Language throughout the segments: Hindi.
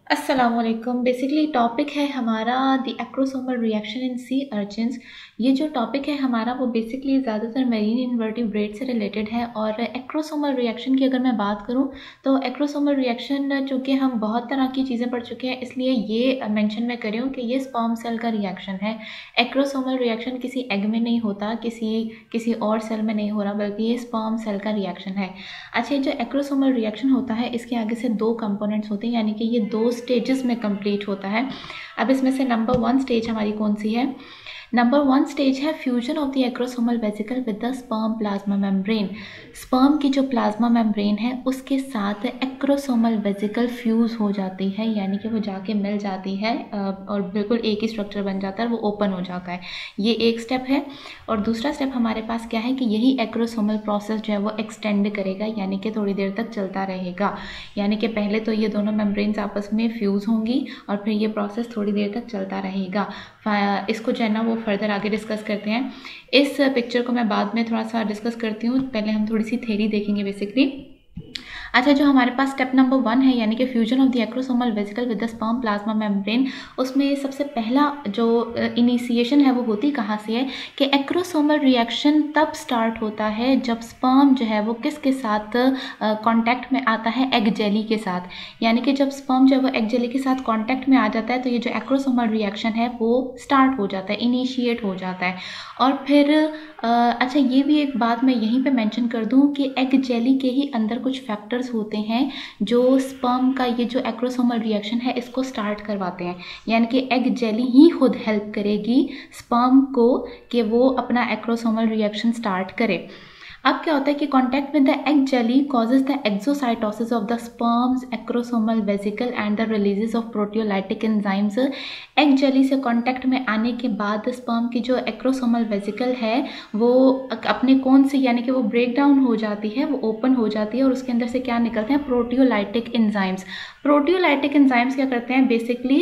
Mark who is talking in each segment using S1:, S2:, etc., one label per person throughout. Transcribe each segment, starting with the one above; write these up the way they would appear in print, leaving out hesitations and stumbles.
S1: अस्सलामुअलैकुम। बेसिकली टॉपिक है हमारा the acrosomal reaction in sea urchins. ये जो टॉपिक है हमारा वो बेसिकली ज़्यादातर मेरीन इनवर्टिब्रेट से रिलेटेड है। और एक्रोसोमल रिएक्शन की अगर मैं बात करूँ तो एक्रोसोमल रिएक्शन चूँकि हम बहुत तरह की चीज़ें पढ़ चुके हैं, इसलिए ये मेंशन मैं कर रही हूँ कि ये स्पर्म सेल का रिएक्शन है। एक्रोसोमल रिएक्शन किसी एग में नहीं होता, किसी और सेल में नहीं हो रहा, बल्कि ये स्पर्म सेल का रिएक्शन है। अच्छा, ये जो एक्रोसोमल रिएक्शन होता है इसके आगे से दो कंपोनेंट्स होते हैं, यानी कि ये दो स्टेजेस में कंप्लीट होता है। अब इसमें से नंबर 1 स्टेज हमारी कौन सी है? नंबर 1 स्टेज है fusion of the acrosomal vesicle with the sperm plasma membrane. Sperm की जो प्लाज्मा मेम्ब्रेन है उसके साथ एक्रोसोमल वेसिकल फ्यूज हो जाती है, यानी कि वो जाके मिल जाती है और बिल्कुल एक ही स्ट्रक्चर बन जाता है, वो ओपन हो जाता है। ये एक स्टेप है। और दूसरा स्टेप हमारे पास क्या है कि यही एक्रोसोमल प्रोसेस जो है वो एक्सटेंड करेगा, यानी कि थोड़ी देर तक चलता रहेगा। यानी कि पहले तो ये दोनों मेम्ब्रेन्स आपस में फ्यूज़ होंगी और फिर ये प्रोसेस थोड़ी देर तक चलता रहेगा। इसको जो है ना वो फर्दर आगे डिस्कस करते हैं। इस पिक्चर को मैं बाद में थोड़ा सा डिस्कस करती हूँ, पहले हम थोड़ी सी थ्योरी देखेंगे बेसिकली। अच्छा, जो हमारे पास स्टेप नंबर 1 है यानी कि fusion of the acrosomal vesicle with the sperm plasma membrane, उसमें सबसे पहला जो इनिशिएशन है वो होती कहाँ से है कि एक्रोसोमल रिएक्शन तब स्टार्ट होता है जब स्पर्म जो है वो किसके साथ कांटेक्ट में आता है? एग जेली के साथ। यानी कि जब स्पर्म जो है वो एग जेली के साथ कांटेक्ट में आ जाता है तो ये जो एक्रोसोमल रिएक्शन है वो स्टार्ट हो जाता है, इनिशिएट हो जाता है। और फिर अच्छा, ये भी एक बात मैं यहीं पे मेंशन कर दूं कि एग जेली के ही अंदर कुछ फैक्टर्स होते हैं जो स्पर्म का ये जो एक्रोसोमल रिएक्शन है इसको स्टार्ट करवाते हैं। यानी कि एग जेली ही खुद हेल्प करेगी स्पर्म को कि वो अपना एक्रोसोमल रिएक्शन स्टार्ट करे। अब क्या होता है कि contact with the egg jelly causes the exocytosis of the sperm's acrosomal vesicle and the releases of proteolytic enzymes. Egg jelly से कांटेक्ट में आने के बाद स्पर्म की जो एक्रोसोमल वेसिकल है वो अपने कौन से यानी कि वो ब्रेक डाउन हो जाती है, वो ओपन हो जाती है और उसके अंदर से क्या निकलते हैं? Proteolytic enzymes. प्रोटियोलाइटिक एंजाइम्स क्या करते हैं? बेसिकली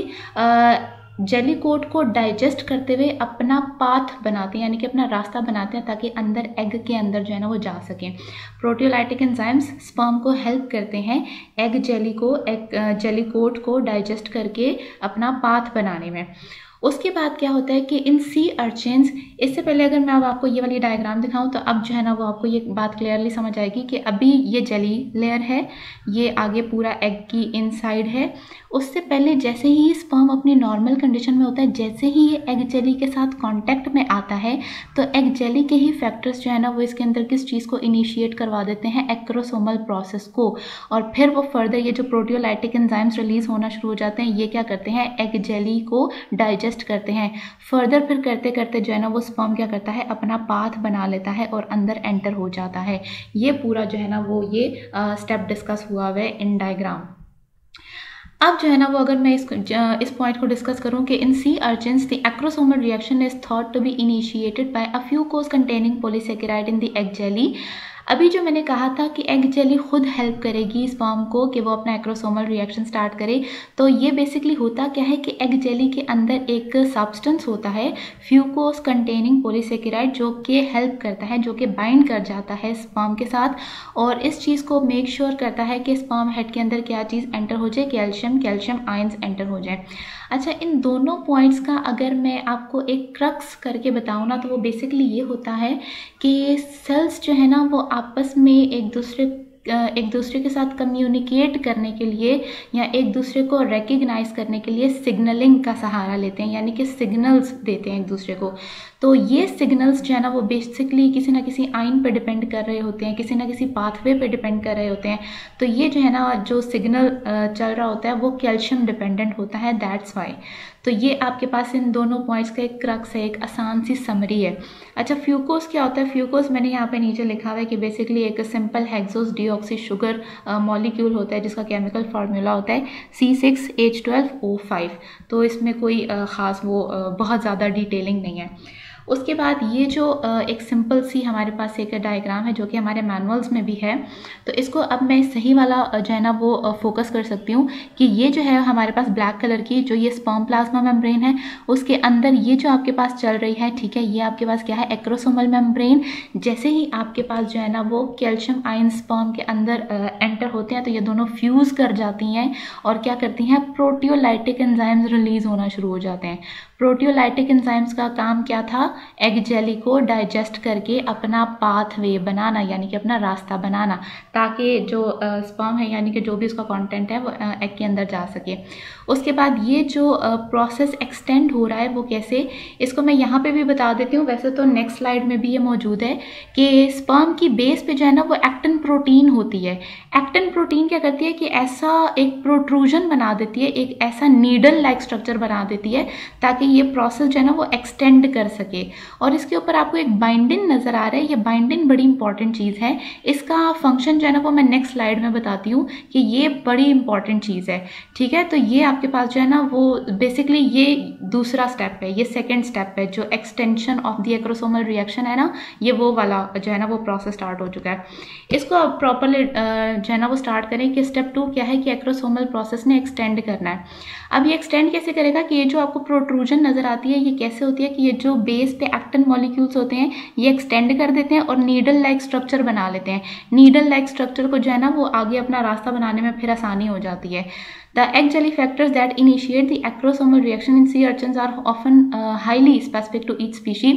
S1: जेली कोट को डाइजेस्ट करते हुए अपना पाथ बनाते हैं, यानी कि अपना रास्ता बनाते हैं ताकि अंदर एग के अंदर जो है ना वो जा सकें। प्रोटियोलाइटिक एंजाइम्स स्पर्म को हेल्प करते हैं एग जेली कोट को डाइजेस्ट करके अपना पाथ बनाने में। उसके बाद क्या होता है कि इन सी अर्चिन्स, इससे पहले अगर मैं अब आपको ये वाली डायग्राम दिखाऊं तो अब जो है ना वो आपको ये बात क्लियरली समझ आएगी कि अभी ये जेली लेयर है, ये आगे पूरा एग की इनसाइड है। उससे पहले जैसे ही स्पर्म अपनी नॉर्मल कंडीशन में होता है, जैसे ही ये एग जेली के साथ कांटेक्ट में आता है तो एग जेली के ही फैक्टर्स जो है ना वो इसके अंदर किस चीज़ को इनिशिएट करवा देते हैं? एक्रोसोमल प्रोसेस को। और फिर वो फर्दर ये जो प्रोटियोलाइटिक एंजाइम्स रिलीज होना शुरू हो जाते हैं, ये क्या करते हैं? एग जेली को डाइजेस्ट करते हैं। फर्दर फिर करते करते जो है ना वो स्पर्म क्या करता है? अपना पाथ बना लेता है और अंदर एंटर हो जाता है। ये पूरा जो है ना वो ये स्टेप डिस्कस हुआ हुआ है इन डायग्राम। अब जो है ना वो अगर मैं इस पॉइंट को डिस्कस करूं कि in sea urchins the acrosomal reaction is thought to be initiated by a fucose containing polysaccharide in the egg jelly. अभी जो मैंने कहा था कि एग जेली खुद हेल्प करेगी स्पर्म को कि वो अपना एक्रोसोमल रिएक्शन स्टार्ट करे, तो ये बेसिकली होता क्या है कि एग जेली के अंदर एक सब्सटेंस होता है फ्यूकोस कंटेनिंग पॉलीसेकेराइड, जो कि हेल्प करता है, जो कि बाइंड कर जाता है स्पर्म के साथ और इस चीज़ को मेक श्योर करता है कि स्पर्म हेड के अंदर क्या चीज़ एंटर हो जाए? कैल्शियम आयंस एंटर हो जाए। अच्छा, इन दोनों पॉइंट्स का अगर मैं आपको एक क्रक्स करके बताऊँ ना तो वो बेसिकली ये होता है कि सेल्स जो है ना वो आपस में एक दूसरे के साथ कम्युनिकेट करने के लिए या एक दूसरे को रिकग्नाइज करने के लिए सिग्नलिंग का सहारा लेते हैं, यानी कि सिग्नल्स देते हैं एक दूसरे को। तो ये सिग्नल्स जो है ना वो बेसिकली किसी ना किसी आइन पे डिपेंड कर रहे होते हैं, किसी ना किसी पाथवे पे डिपेंड कर रहे होते हैं। तो ये जो है ना जो सिग्नल चल रहा होता है वो कैल्शियम डिपेंडेंट होता है, दैट्स वाई। तो ये आपके पास इन दोनों पॉइंट्स का एक क्रक्स है, एक आसान सी समरी है। अच्छा, फ्यूकोस क्या होता है? फ्यूकोस मैंने यहाँ पे नीचे लिखा हुआ है कि बेसिकली एक simple hexose deoxy sugar molecule होता है जिसका केमिकल फार्मूला होता है C6H12O5। तो इसमें कोई ख़ास वो बहुत ज़्यादा डिटेलिंग नहीं है। उसके बाद ये जो एक सिंपल सी हमारे पास एक डायग्राम है जो कि हमारे मैनुअल्स में भी है, तो इसको अब मैं सही वाला जो है ना वो फोकस कर सकती हूँ कि ये जो है हमारे पास ब्लैक कलर की जो ये स्पर्म प्लाज्मा मेम्ब्रेन है, उसके अंदर ये जो आपके पास चल रही है, ठीक है, ये आपके पास क्या है, एक्रोसोमल मेम्ब्रेन। जैसे ही आपके पास जो है ना वो कैल्शियम आयन स्पर्म के अंदर एंटर होते हैं तो ये दोनों फ्यूज कर जाती हैं और क्या करती हैं, प्रोटियोलाइटिक एंजाइम्स रिलीज होना शुरू हो जाते हैं। प्रोटियोलाइटिक एंजाइम्स का काम क्या था, एग जेली को डाइजेस्ट करके अपना पाथवे बनाना, यानी कि अपना रास्ता बनाना, ताकि जो स्पर्म है यानी कि जो भी उसका कंटेंट है वो एग के अंदर जा सके। उसके बाद ये जो प्रोसेस एक्सटेंड हो रहा है वो कैसे, इसको मैं यहाँ पे भी बता देती हूँ, वैसे तो नेक्स्ट स्लाइड में भी ये मौजूद है कि स्पर्म की बेस पे जो है ना वो एक्टिन प्रोटीन होती है। एक्टिन प्रोटीन क्या करती है कि ऐसा एक प्रोट्रूजन बना देती है, एक ऐसा नीडल लाइक स्ट्रक्चर बना देती है ताकि ये प्रोसेस जो है ना वो एक्सटेंड कर सके। और इसके ऊपर आपको एक बाइंडिन नजर आ रहा है, ये बाइंडिन बड़ी इंपॉर्टेंट चीज़ है। इसका फंक्शन जो है ना वो मैं नेक्स्ट स्लाइड में बताती हूँ कि ये बड़ी इंपॉर्टेंट चीज़ है, ठीक है। तो ये आपके पास जो है ना वो बेसिकली ये दूसरा स्टेप है, ये सेकेंड स्टेप है, जो extension of the acrosomal reaction है ना, ये वो वाला जो है ना वो प्रोसेस स्टार्ट हो चुका है। इसको प्रॉपरली जो है ना वो स्टार्ट करें कि स्टेप 2 क्या है कि एक्रोसोमल प्रोसेस ने एक्सटेंड करना है। अब ये एक्सटेंड कैसे करेगा कि ये जो आपको प्रोट्रूजन नजर आती है ये कैसे होती है कि ये जो बेस पे एक्टिन मॉलिक्यूल्स होते हैं ये एक्सटेंड कर देते हैं और नीडल लाइक स्ट्रक्चर बना लेते हैं। नीडल लाइक स्ट्रक्चर को जो है ना वो आगे अपना रास्ता बनाने में फिर आसानी हो जाती है। The egg jelly factors that initiate the acrosomal reaction in sea urchins are often highly specific to each species.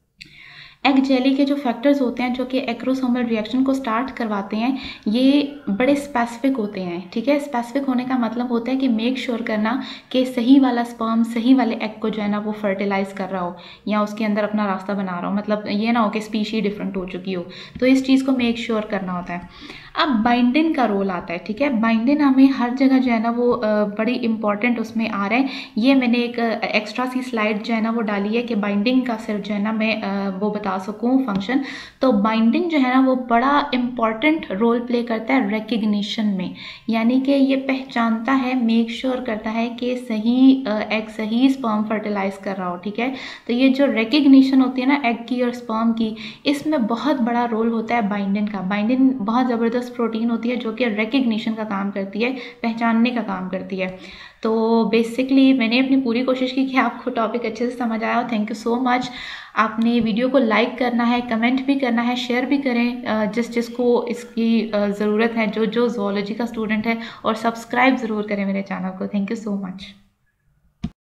S1: Egg jelly के जो फैक्टर्स होते हैं जो कि एक्रोसोमल रिएक्शन को स्टार्ट करवाते हैं ये बड़े स्पेसिफिक होते हैं, ठीक है। स्पेसिफिक होने का मतलब होता है कि मेक श्योर करना कि सही वाला स्पर्म सही वाले एग को जो है ना वो फर्टिलाइज कर रहा हो या उसके अंदर अपना रास्ता बना रहा हो, मतलब ये ना हो कि स्पीशी डिफरेंट हो चुकी हो, तो इस चीज़ को मेक श्योर करना होता है। अब बाइंडिन का रोल आता है, ठीक है। बाइंडिन हमें हर जगह जो है ना वो बड़ी इंपॉर्टेंट उसमें आ रहा है। ये मैंने एक एक्स्ट्रा सी स्लाइड जो है ना वो डाली है कि बाइंडिंग का सिर्फ जो है ना मैं वो बता सकूं फंक्शन। तो बाइंडिंग जो है ना वो बड़ा इंपॉर्टेंट रोल प्ले करता है रिकग्निशन में, यानी कि ये पहचानता है, मेक श्योर करता है कि सही एग सही स्पर्म फर्टिलाइज कर रहा हो, ठीक है। तो ये जो रिकग्निशन होती है ना एग की और स्पर्म की, इसमें बहुत बड़ा रोल होता है बाइंडिन का। बाइंडिन बहुत ज़बरदस्त प्रोटीन होती है जो कि रिकग्निशन का काम करती है, पहचानने का काम करती है। तो बेसिकली मैंने अपनी पूरी कोशिश की कि आपको टॉपिक अच्छे से समझ आया हो। Thank you so much. आपने वीडियो को लाइक करना है, कमेंट भी करना है, शेयर भी करें जिसको इसकी ज़रूरत है, जो ज़ूलॉजी का स्टूडेंट है, और सब्सक्राइब ज़रूर करें मेरे चैनल को। Thank you so much.